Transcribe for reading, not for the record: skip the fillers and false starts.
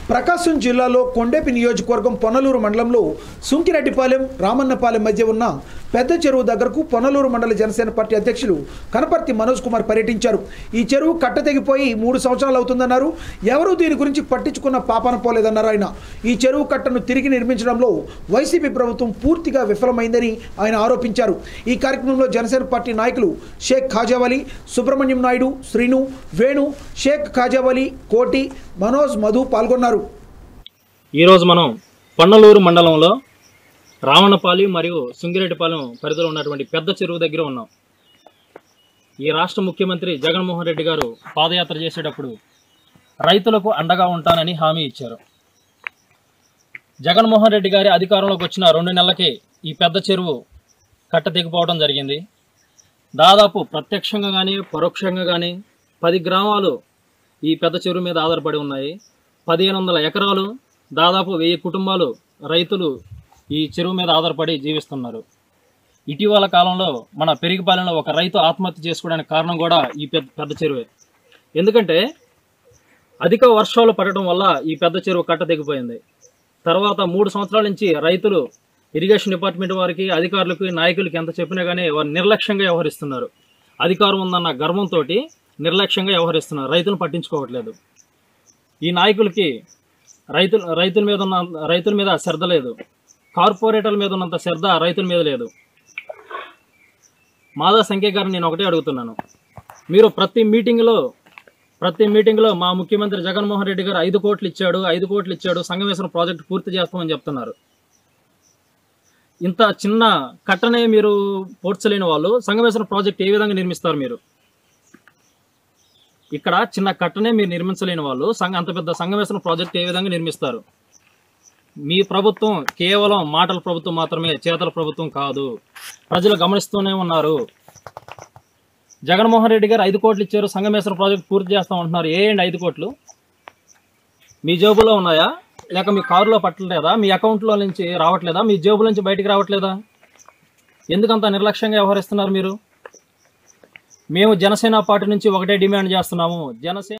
ప్రకాశం జిల్లాలో కొండేపి నియోజకవర్గం పొన్నలూరు మండలంలో సుంకిరెడ్డిపాలెం రామన్నపాలెం మధ్య ఉన్న పెద్ద చెరువు దగ్గరకు పొన్నలూరు మండల జనసేన పార్టీ అధ్యక్షులు కనపర్తి మనోజ్ కుమార్ పర్యటించారు. ఈ చెరువు కట్ట తెగిపోయి 3 సంవత్సరాలు అవుతుందన్నారు. ఎవరూ దీని గురించి పట్టించుకున్న పాపాన పోలేదన్నారు ఆయన. ఈ చెరువు కట్టను తిరిగి నిర్మించడంలో వైసీపీ ప్రభుత్వం పూర్తిగా విఫలమైందని ఆయన ఆరోపించారు. ఈ కార్యక్రమంలో జనసేన పార్టీ నాయకులు షేక్ ఖాజావలి, సుబ్రహ్మణ్యం నాయుడు, శ్రీను, వేణు, షేక్ ఖాజావలి, కోటి, మనోజ్, మధు పాల్గొన్నారు. ఈరోజు మనం పొన్నలూరు మండలంలో రావణపాలెం మరియు సుంగిరెడ్డిపాలెం పరిధిలో ఉన్నటువంటి పెద్ద చెరువు దగ్గర ఉన్నాం. ఈ రాష్ట్ర ముఖ్యమంత్రి జగన్మోహన్ రెడ్డి గారు పాదయాత్ర చేసేటప్పుడు రైతులకు అండగా ఉంటానని హామీ ఇచ్చారు. జగన్మోహన్ రెడ్డి గారి అధికారంలోకి వచ్చిన 2 నెలలకే ఈ పెద్ద చెరువు కట్ట తెగిపోవడం జరిగింది. దాదాపు ప్రత్యక్షంగా కానీ పరోక్షంగా కానీ 10 గ్రామాలు ఈ పెద్ద చెరువు మీద ఆధారపడి ఉన్నాయి. 1500 ఎకరాలు, దాదాపు 1000 కుటుంబాలు రైతులు ఈ చెరువు మీద ఆధారపడి జీవిస్తున్నారు. ఇటీవల కాలంలో మన పెరిగిపాలెంలో ఒక రైతు ఆత్మహత్య చేసుకోవడానికి కారణం కూడా ఈ పెద్ద చెరువే. ఎందుకంటే అధిక వర్షాలు పడటం వల్ల ఈ పెద్ద చెరువు కట్ట తెగిపోయింది. తర్వాత 3 సంవత్సరాల నుంచి రైతులు ఇరిగేషన్ డిపార్ట్మెంట్ వారికి, అధికారులకు, నాయకులకి ఎంత చెప్పినా కానీ వారు నిర్లక్ష్యంగా వ్యవహరిస్తున్నారు. అధికారం ఉందన్న గర్వంతో నిర్లక్ష్యంగా వ్యవహరిస్తున్నారు. రైతులను పట్టించుకోవట్లేదు. ఈ నాయకులకి రైతుల మీద శ్రద్ధ లేదు. కార్పొరేటర్ల మీద ఉన్నంత శ్రద్ధ రైతుల మీద లేదు. మాదా సంఖ్య గారిని నేను ఒకటే అడుగుతున్నాను. మీరు ప్రతి మీటింగ్లో మా ముఖ్యమంత్రి జగన్మోహన్ రెడ్డి గారు 5 కోట్లు ఇచ్చాడు, సంగమేశ్వరం ప్రాజెక్టు పూర్తి చేస్తామని చెప్తున్నారు. ఇంత చిన్న కట్టనే మీరు పోడ్చలేని వాళ్ళు సంగమేశ్వరం ప్రాజెక్టు ఏ విధంగా నిర్మిస్తారు? మీరు ఇక్కడ చిన్న కట్టనే మీరు నిర్మించలేని వాళ్ళు అంత పెద్ద సంగమేశ్వరం ప్రాజెక్టు ఏ విధంగా నిర్మిస్తారు? మీ ప్రభుత్వం కేవలం మాటల ప్రభుత్వం మాత్రమే, చేతల ప్రభుత్వం కాదు. ప్రజలు గమనిస్తూనే ఉన్నారు. జగన్మోహన్ రెడ్డి గారు 5 కోట్లు ఇచ్చారు, సంగమేశ్వరం ప్రాజెక్టు పూర్తి చేస్తామంటున్నారు. ఏంటి 5 కోట్లు? మీ జేబులో ఉన్నాయా? లేక మీ కారులో పట్టలేదా? మీ అకౌంట్లో నుంచి రావట్లేదా? మీ జేబుల నుంచి బయటికి రావట్లేదా? ఎందుకంత నిర్లక్ష్యంగా వ్యవహరిస్తున్నారు మీరు? మేము జనసేన పార్టీ నుంచి ఒకటే డిమాండ్ చేస్తున్నాము.